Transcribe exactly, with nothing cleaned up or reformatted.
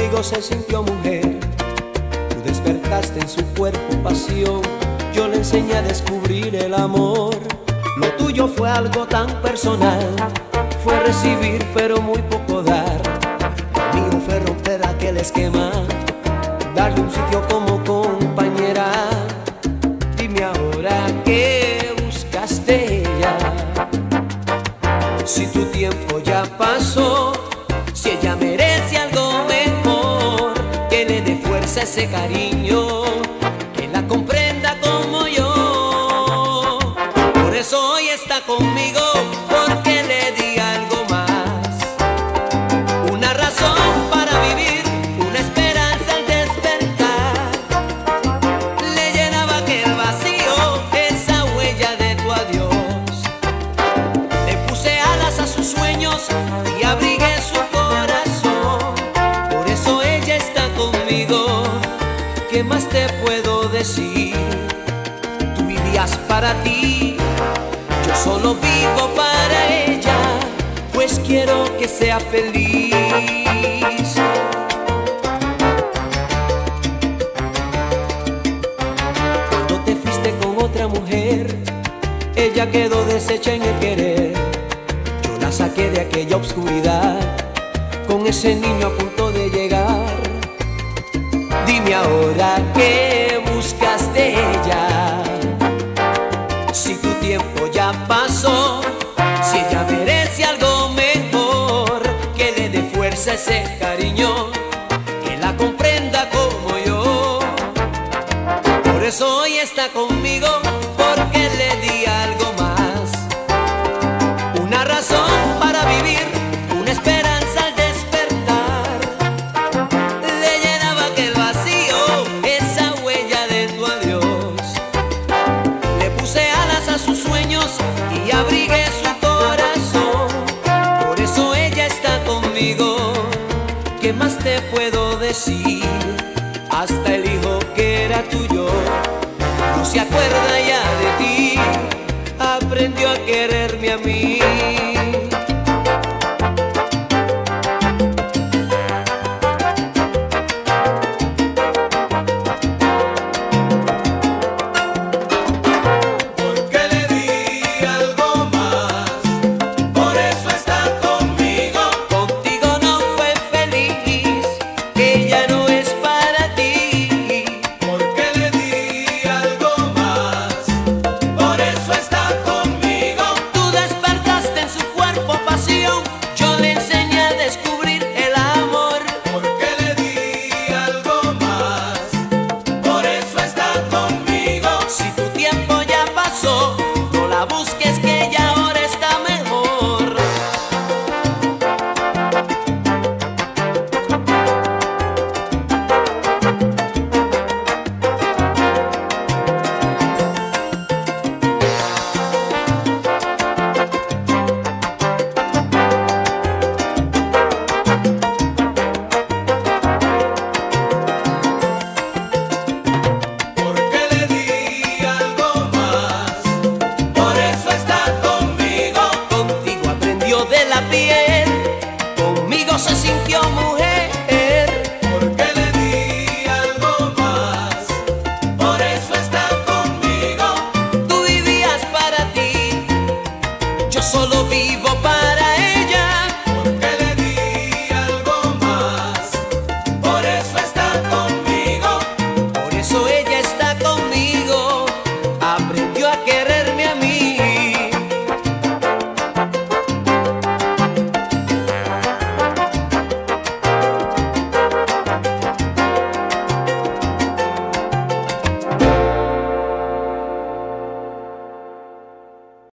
Conmigo se sintió mujer, tú despertaste en su cuerpo pasión. Yo le enseñé a descubrir el amor. Lo tuyo fue algo tan personal, fue recibir pero muy poco dar. Lo mío fue romper aquel esquema, darle un sitio como compañera. Dime ahora qué buscaste ya, si tu tiempo ya pasó, si ella merece algo mejor, que le dé fuerza a ese cariño, que la comprenda como yo. Por eso hoy está conmigo, porque le di algo más, una razón para vivir, una esperanza al despertar. Le llenaba aquel vacío, esa huella de tu adiós. Le puse alas a sus sueños y abrigué su corazón. Por eso ella está conmigo. ¿Qué más te puedo decir? Tú vivías para ti, yo solo vivo para ella, pues quiero que sea feliz. Cuando te fuiste con otra mujer, ella quedó deshecha en el querer. Yo la saqué de aquella oscuridad, con ese niño a punto de llegar. Dime ahora qué buscas de ella, si tu tiempo ya pasó, si ella merece algo mejor, que le dé fuerza a ese cariño, que la comprenda como yo. Por eso hoy está conmigo, porque le di algo más, una razón para vivir, una esperanza al despertar. Le llenaba aquel vacío, esa huella de tu adiós. Le puse alas a sus sueños y abrigué su corazón. Por eso ella está conmigo. ¿Qué más te puedo decir? Hasta el hijo que era tuyo no se acuerda ya de ti, aprendió a quererme a mí. No la busques, que ella ahora está mejor. Conmigo se sintió mujer, porque le di algo más, por eso está conmigo. Tú vivías para ti, yo solo vivo